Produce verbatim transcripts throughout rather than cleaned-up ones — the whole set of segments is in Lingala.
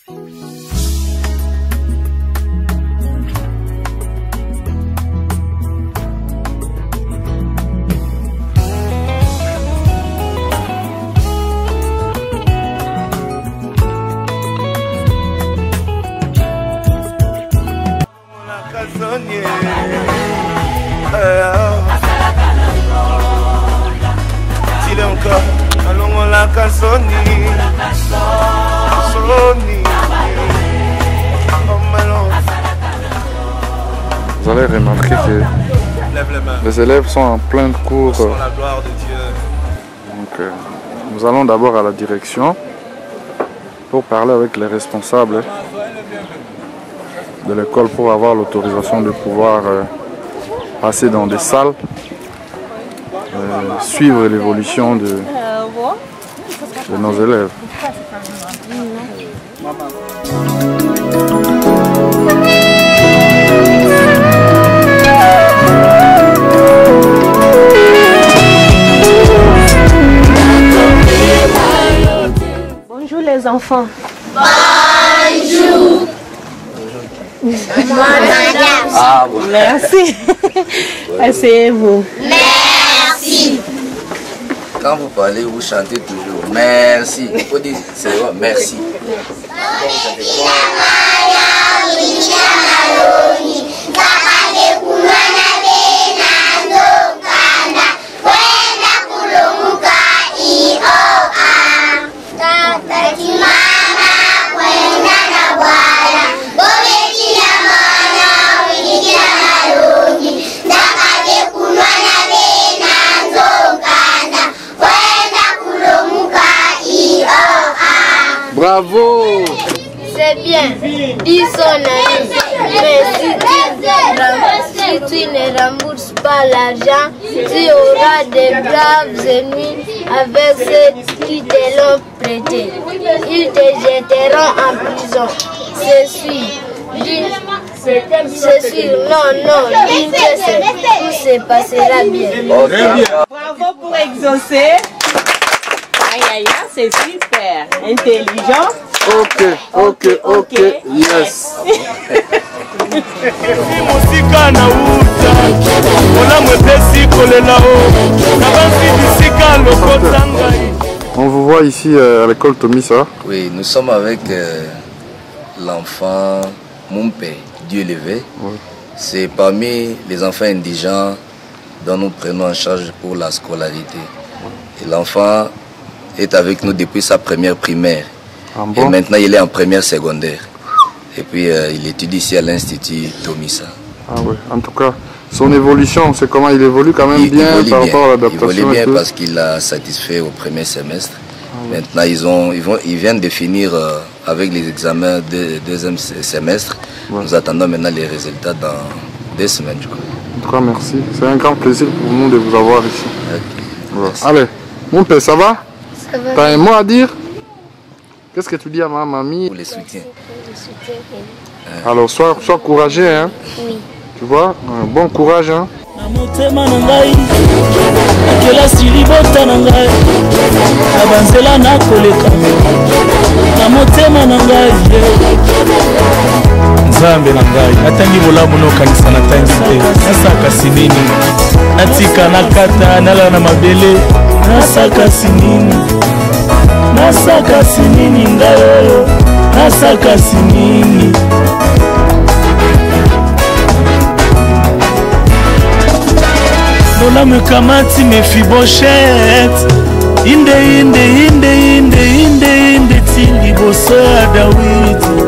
Vous allez remarquer que les élèves sont en plein cours. Donc, euh, nous allons d'abord à la direction pour parler avec les responsables de l'école pour avoir l'autorisation de pouvoir euh, passer dans des salles, euh, suivre l'évolution de, de nos élèves. Bonjour les enfants. Bonjour. Ah, bon. Merci. Asseyez-vous. Merci. Quand vous parlez, vous chantez toujours merci. Il faut dire c'est vrai, merci. Bravo! C'est bien, dis son ami. Mais si tu, si tu ne rembourses pas l'argent, tu auras des braves ennemis avec ceux qui te l'ont prêté. Ils te jetteront en prison. C'est sûr. Dis, c'est sûr. Non, non. Dis que tout se passera bien. Bravo pour exaucer. Aïe aïe aïe, c'est super. Intelligent. Ok, ok, ok, yes. On vous voit ici euh, à l'école Tomisa. Oui, nous sommes avec euh, l'enfant Mumpe, Dieu élevé. Oui. C'est parmi les enfants indigents dont nous prenons en charge pour la scolarité. Et l'enfant est avec nous depuis sa première primaire. Ah bon? Et maintenant il est en première secondaire. Et puis euh, il étudie ici à l'Institut Tomisa. Ah oui, en tout cas, son évolution, c'est comment il évolue quand même il, bien il par bien. rapport à l'adaptation. Il évolue bien parce qu'il a satisfait au premier semestre. Ah oui. Maintenant ils, ont, ils, vont, ils viennent de finir euh, avec les examens de deuxième semestre. Ouais. Nous attendons maintenant les résultats dans deux semaines, je crois. En tout cas, merci. C'est un grand plaisir pour nous de vous avoir ici. Okay. Ouais. Allez, mon père, ça va? Ça va. T'as un mot à dire? Qu'est-ce que tu dis à ma mamie? Pour les soutiens. Euh. Alors, sois, sois courageux, hein? Oui. Tu vois? Un bon courage, hein? Nzambe na ngai natangi bolamu no kanisa na tangi nasaka sinini natika nakata nala na mabele nasaka sinini nasaka sinini ngayo nasaka sinini bolamu kamati Mephibosheth inde inde inde inde inde inde tindi boso ya Dawidi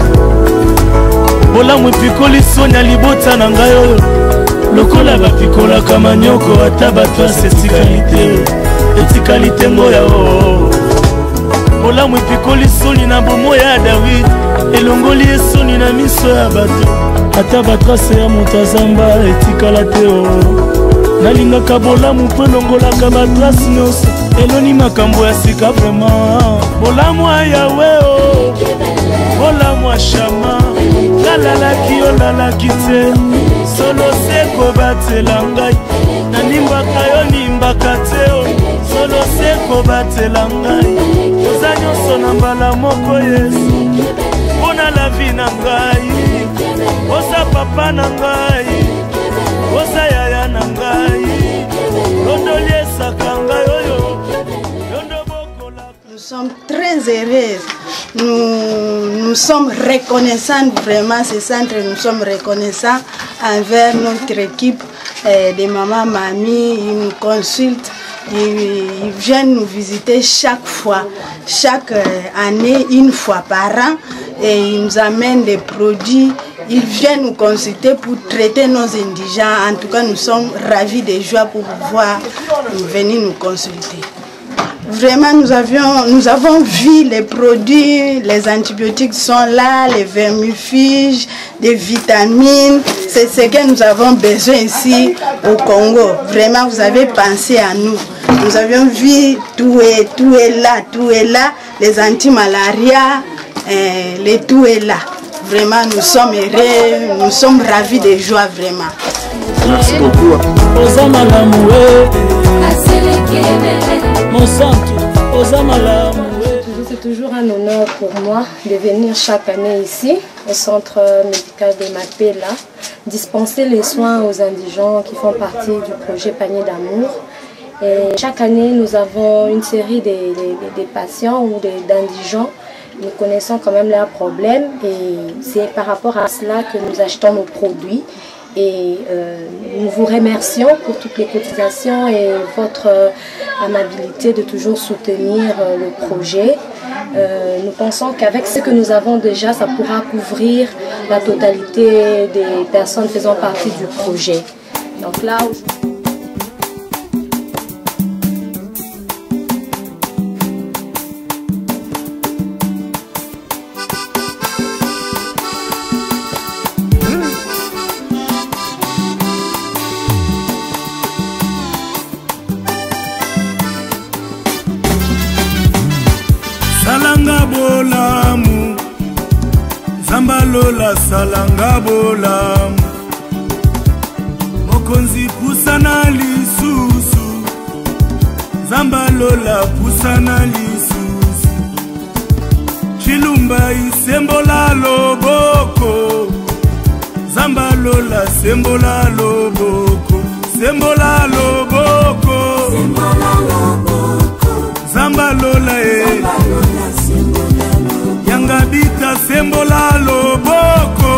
bolamu epikoli sonya libota na ngai oyo lokola bapikolaka manyoko ata bato asa etikali te etikali te ngoya o bolamu epikoli soni na bomo ya Dawidi elongoli esoni na miso ya bato ata batrase ya moto azamba etikala te o nalingaka bolamu mpo elongolaka batrase nyonso eloni makambo ya sika vraimen bolamu ya Yawe o bolamu ya Shama nalalaki olalaki te solo se kobatela ngai nanimbaka yo nimbaka te o solo se kobatela ngai oza nyonso na mbala moko Yesu mpona la vie na ngai oza papa na ngai oza yaya na ngai yondoli esaka ngai oyo yondo bokola. Nous sommes très heureux, nous, nous sommes reconnaissants vraiment ce centre, nous sommes reconnaissants envers notre équipe euh, de maman mamie, ils nous consultent. Ils viennent nous visiter chaque fois, chaque année, une fois par an, et ils nous amènent des produits. Ils viennent nous consulter pour traiter nos indigents. En tout cas, nous sommes ravis de joie pour pouvoir venir nous consulter. Vraiment, nous, avions, nous avons vu les produits, les antibiotiques sont là, les vermifuges, des vitamines. C'est ce que nous avons besoin ici au Congo. Vraiment, vous avez pensé à nous. Nous avions vu, tout est, tout est là, tout est là. Les anti-malaria, euh, les tout est là. Vraiment, nous sommes heureux, nous sommes ravis de joie, vraiment. Merci beaucoup. C'est toujours un honneur pour moi de venir chaque année ici au centre médical de Mapela, dispenser les soins aux indigents qui font partie du projet Panier d'amour. Et chaque année, nous avons une série de, de, de patients ou d'indigents. Nous connaissons quand même leurs problèmes et c'est par rapport à cela que nous achetons nos produits. Et euh, nous vous remercions pour toutes les cotisations et votre euh, amabilité de toujours soutenir euh, le projet. Euh, nous pensons qu'avec ce que nous avons déjà, ça pourra couvrir la totalité des personnes faisant partie du projet. Donc là, salanga bolamu zambalola salanga bolamu mokonzi pusana lisusu zambalola pusana lisusu chilumba isembola loboko zambalola sembola loboko sembola loboko sembola loboko zambalola e yangabita sembola loboko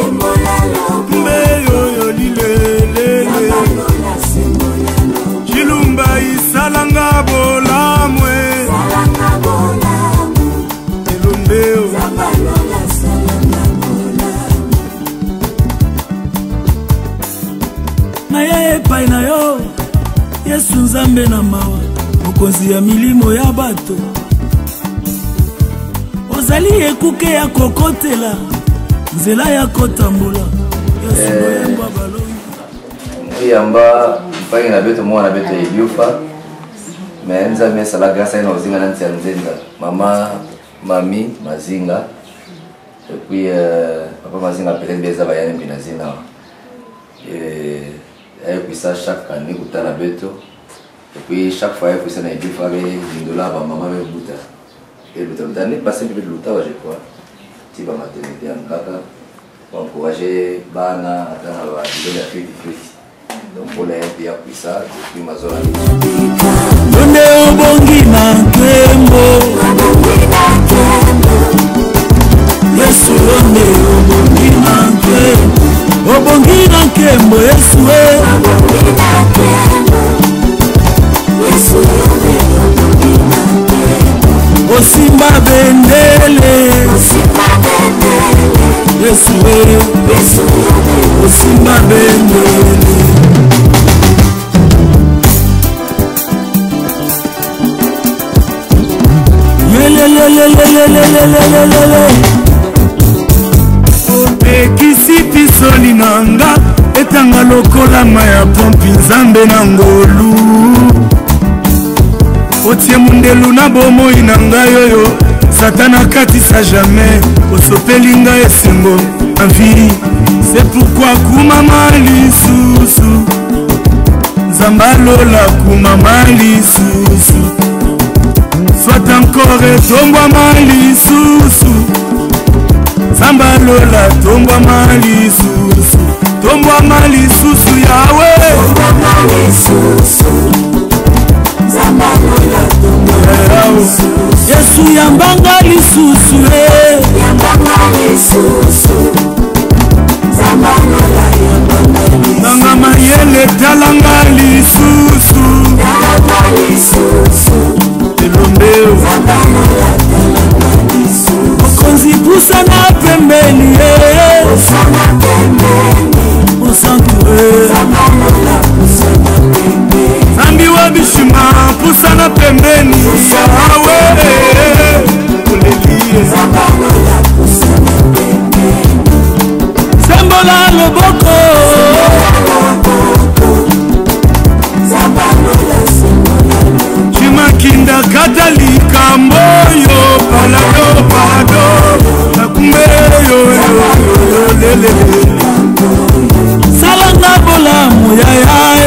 mbeyoyo lilelele chilumba isalanga bolamwe elombeo naye epai na yo Yesu nzambe na mawa mokonzi ya milimo ya bato ozali ekuke ya kokotela nzela ya kotambola Yesu loyemba balongi yamba mpangi na beto mwana beto Eliufa mais nzambe esala grâce na ozinga na ntia nzenza mama mami mazinga et puis euh, papa mazinga peut-être beza bayane mbina zina et et puis ça chaque année kutana beto et puis chaque fois il faut ça na Eliufa be ndola ba mama be buta et buta l'année passée peut-être luta je crois ti ba maternité en kaka pour encourager bana atana ba de la fille fille donc pour les bien puis ça depuis ma zone donde obongi na tembo Yesu donde obongi na tembo obongi na tembo Yesu obongi na tembo Yesu donde obongi na tembo osimba bendele osimba bendele Yesu Yesu osimba bendele opekisi pisoli na nga etanga lokola ma ya pompi nzambe na ngolu otie mundelu na bomoi na ngai oyo satana katisa jamais osopeli ngai esengo envie c'est pourquoi kumama lisusu nzambe alola kumama lisusu soit encore etongwama lisusu Nzambangola tombwa mali susu, tombwa mali susu yawe. Yesu yambanga lisusu eh. Nanga mayele talanga lisusu, Elombeo Okonzi pusa na pembeni eh. Osantu eh. Zambi wa bishima pusa na pembeni yawe eh. Ulelie Sembola loboko Chimakinda katalika mboyo palado palado nakumbeyo yo lele salanga bola moyayae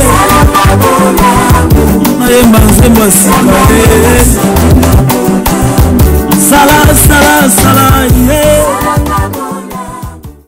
nayemba nzembo sika sala sala sala yeah.